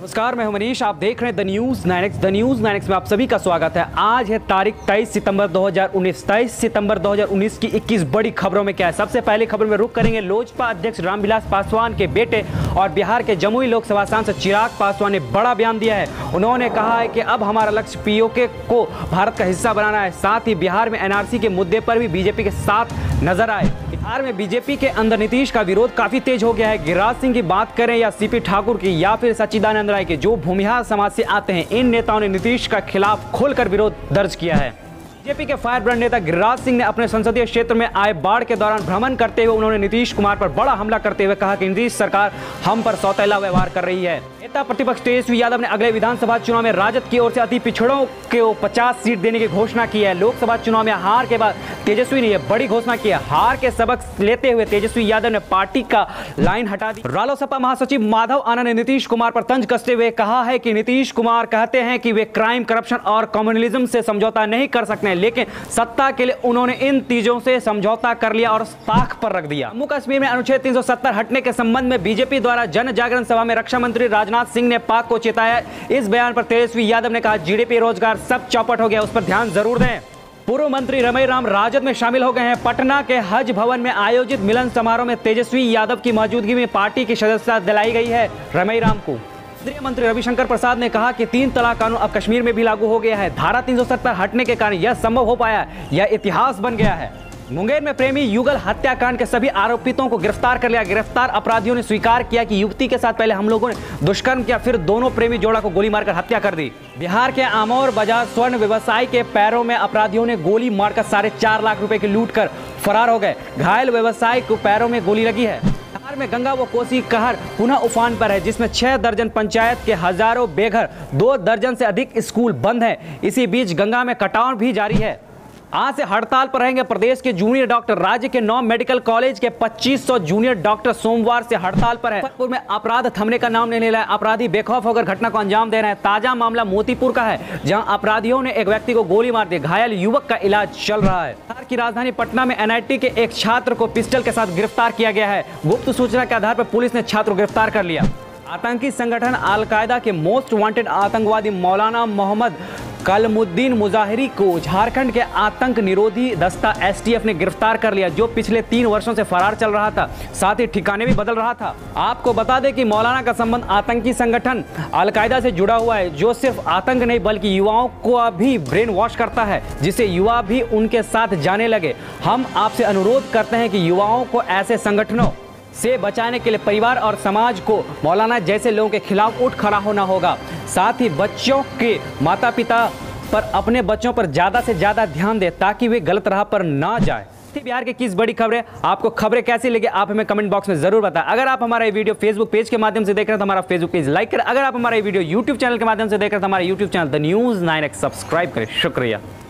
नमस्कार, मैं हूं मनीष। आप देख रहे हैं the news 9X। The news 9X में आप सभी का स्वागत है। आज है तारीख 23 सितंबर 2019। 23 सितंबर 2019 की 21 बड़ी खबरों में क्या है। सबसे पहले खबर में रुख करेंगे लोजपा अध्यक्ष रामविलास पासवान के बेटे और बिहार के जमुई लोकसभा सांसद चिराग पासवान ने बड़ा बयान दिया है। उन्होंने कहा है कि अब हमारा लक्ष्य पीओके को भारत का हिस्सा बनाना है, साथ ही बिहार में एनआरसी के मुद्दे पर भी बीजेपी के साथ नजर आए। बिहार में बीजेपी के अंदर नीतीश का विरोध काफी तेज हो गया है। गिरिराज सिंह की बात करें या सीपी ठाकुर की या फिर सच्चिदानंद राय के, जो भूमिहार समाज से आते हैं, इन नेताओं ने नीतीश का खिलाफ खोलकर विरोध दर्ज किया है। बीजेपी के फायर ब्रांड नेता गिरिराज सिंह ने अपने संसदीय क्षेत्र में आए बाढ़ के दौरान भ्रमण करते हुए उन्होंने नीतीश कुमार पर बड़ा हमला करते हुए कहा कि नीतीश सरकार हम पर सौतेला व्यवहार कर रही है। नेता प्रतिपक्ष तेजस्वी यादव ने अगले विधानसभा चुनाव में राजद की ओर से अति पिछड़ों को 50 सीट देने की घोषणा की है। लोकसभा चुनाव में हार के बाद तेजस्वी ने यह बड़ी घोषणा की है। हार के सबक लेते हुए तेजस्वी यादव ने पार्टी का लाइन हटा दी। रालोसपा महासचिव माधव आनंद ने नीतीश कुमार पर तंज कसते हुए कहा है कि नीतीश कुमार कहते हैं कि वे क्राइम, करप्शन और कम्युनलिज्म से समझौता नहीं कर सकते हैं, लेकिन सत्ता के लिए उन्होंने इन चीजों से समझौता कर लिया और ताक पर रख दिया। जम्मू कश्मीर में अनुच्छेद 370 हटने के संबंध में बीजेपी द्वारा जन जागरण सभा में रक्षा मंत्री राजनाथ सिंह ने पाक को चेताया। इस बयान पर तेजस्वी यादव ने कहा, जीडीपी, रोजगार सब चौपट हो गया, उस पर ध्यान जरूर दें। पूर्व मंत्री रमई राम राजद में शामिल हो गए हैं। पटना के हज भवन में आयोजित मिलन समारोह में तेजस्वी यादव की मौजूदगी में पार्टी की सदस्यता दिलाई गई है। रमई राम को केंद्रीय मंत्री रविशंकर प्रसाद ने कहा कि 3 तलाक कानून अब कश्मीर में भी लागू हो गया है। धारा 370 हटने के कारण यह संभव हो पाया, यह इतिहास बन गया है। मुंगेर में प्रेमी युगल हत्याकांड के सभी आरोपितों को गिरफ्तार कर लिया। गिरफ्तार अपराधियों ने स्वीकार किया कि युवती के साथ पहले हम लोगों ने दुष्कर्म किया, फिर दोनों प्रेमी जोड़ा को गोली मारकर हत्या कर दी। बिहार के आमौर बाजार स्वर्ण व्यवसायी के पैरों में अपराधियों ने गोली मारकर 4.5 लाख रुपए की लूट कर फरार हो गए। घायल व्यवसायी को पैरों में गोली लगी है। बिहार में गंगा व कोसी कहर पुनः उफान पर है, जिसमें 6 दर्जन पंचायत के हजारों बेघर, 2 दर्जन से अधिक स्कूल बंद हैं। इसी बीच गंगा में कटाव भी जारी है। आज से हड़ताल पर रहेंगे प्रदेश के जूनियर डॉक्टर। राज्य के 9 मेडिकल कॉलेज के 2500 जूनियर डॉक्टर सोमवार से हड़ताल पर है। मुजफ्फरपुर में अपराध थमने का नाम नहीं ले रहा है। अपराधी बेखौफ होकर घटना को अंजाम दे रहे हैं। ताजा मामला मोतीपुर का है, जहां अपराधियों ने एक व्यक्ति को गोली मार दी। घायल युवक का इलाज चल रहा है। बिहार की राजधानी पटना में एनआईटी के एक छात्र को पिस्टल के साथ गिरफ्तार किया गया है। गुप्त सूचना के आधार पर पुलिस ने छात्र को गिरफ्तार कर लिया। आतंकी संगठन अल-कायदा के मोस्ट वांटेड आतंकवादी मौलाना मोहम्मद कलमुद्दीन मुजाहिरी को झारखंड के आतंक निरोधी दस्ता एसटीएफ ने गिरफ्तार कर लिया, जो पिछले 3 वर्षों से फरार चल रहा था, साथ ही ठिकाने भी बदल रहा था। आपको बता दें कि मौलाना का संबंध आतंकी संगठन अल-कायदा से जुड़ा हुआ है, जो सिर्फ आतंक नहीं बल्कि युवाओं को भी ब्रेन वॉश करता है, जिससे युवा भी उनके साथ जाने लगे। हम आपसे अनुरोध करते हैं कि युवाओं को ऐसे संगठनों से बचाने के लिए परिवार और समाज को मौलाना जैसे लोगों के खिलाफ उठ खड़ा होना होगा। साथ ही बच्चों के माता पिता पर अपने बच्चों पर ज़्यादा से ज़्यादा ध्यान दें, ताकि वे गलत राह पर ना जाए। बिहार की किस बड़ी खबरें, आपको खबरें कैसी लगी, आप हमें कमेंट बॉक्स में जरूर बताएं। अगर आप हमारा ये वीडियो फेसबुक पेज के माध्यम से देख रहे हैं तो हमारा फेसबुक पेज लाइक करें। अगर आप हमारा ये वीडियो यूट्यूब चैनल के माध्यम से देख रहे हैं तो हमारा YouTube channel the news 9X subscribe करें। शुक्रिया।